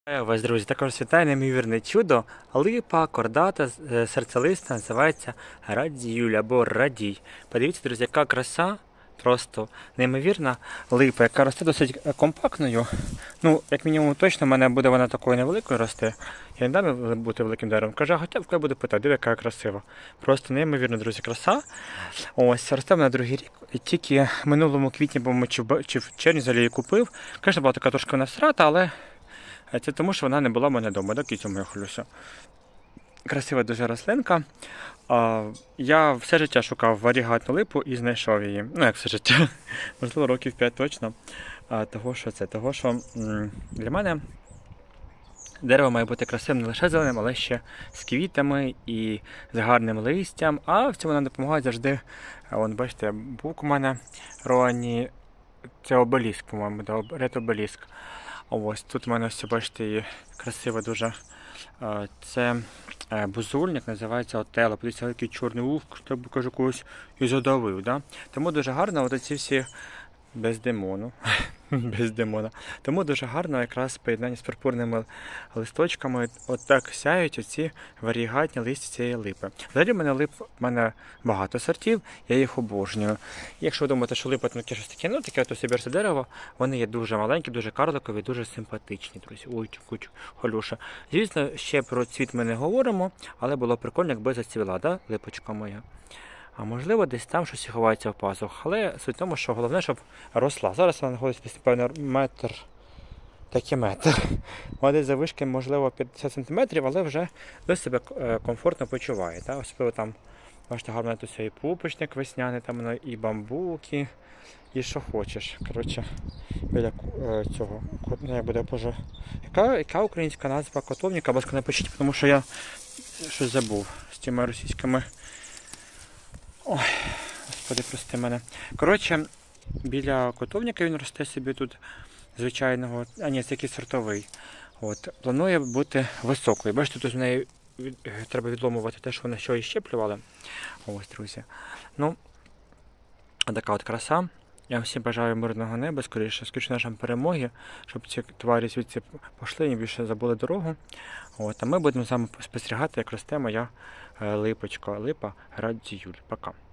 Вітаю вас, друзі! Також вітаю неймовірне чудо. Липа кордата серцелиста називається радіюль або радій. Подивіться, друзі, яка краса, просто неймовірна липа, яка росте досить компактною. Ну, як мінімум, точно в мене буде вона такою невеликою рости. Я не дам бути великим деревом. Каже, хоча б буду питати, диви, яка красива. Просто неймовірна, друзі, краса. Ось, росте вона другий рік. І тільки минулому квітні, по-моєму, чи в червні взагалі її купив. Звісно, була така трошки вона всрата, але це тому, що вона не була в мене вдома, до кітю мою хвалюся. Красива дуже рослинка. Я все життя шукав варігатну липу і знайшов її. Ну, як все життя, можливо, років 5 точно. Того, що для мене дерево має бути красивим не лише зеленим, але ще з квітами і з гарним листям. А в цьому нам допомагає завжди, вон, бачите, бук у мене Роані, це обеліск, по-моєму, ретобеліск. Ось тут у мене ось, бачите, красиво дуже. Це бузульник, називається Отелло. Подивіться, який чорний вух, щоб кажу, когось і задавив. Да? Тому дуже гарно оці всі без демону. Без демона. Тому дуже гарно якраз поєднання з пурпурними листочками отак сяють оці варігатні листя цієї липи. Взагалі в мене багато сортів, я їх обожнюю. Якщо ви думаєте, що липа це щось таке, ну таке сибірське дерево, вони є дуже маленькі, дуже карликові, дуже симпатичні, друзі. Ой, холюша. Звісно, ще про цвіт ми не говоримо, але було прикольно, якби зацвіла, да, липочка моя. А можливо, десь там щось ховається в пазух. Але суть в тому, що головне, щоб росла. Зараз вона знаходиться, певно, метр. Вона десь завишки, можливо, 50 см, але вже досить себе комфортно почуває. Так? Особливо там, бачите, гарно тут і пупочник весняний, там і бамбуки, і що хочеш. Коротше, біля цього, не буде, боже. Яка українська назва котовника? Будь ласка, напишіть, тому що я щось забув з тими російськими. Ой, господи, прости мене. Коротше, біля котовника він росте собі тут звичайного, а ні, це якийсь сортовий. От, планує бути високою. Бачите, тут з неї треба відломувати те, що вона що і щеплювала. Ось, друзі. Ну, така от краса. Я всім бажаю мирного неба, скоріше нашим перемоги, щоб ці тварі звідси пішли і більше забули дорогу. От, а ми будемо з вами спостерігати, як росте моя липочка, липа радіюль. Пока.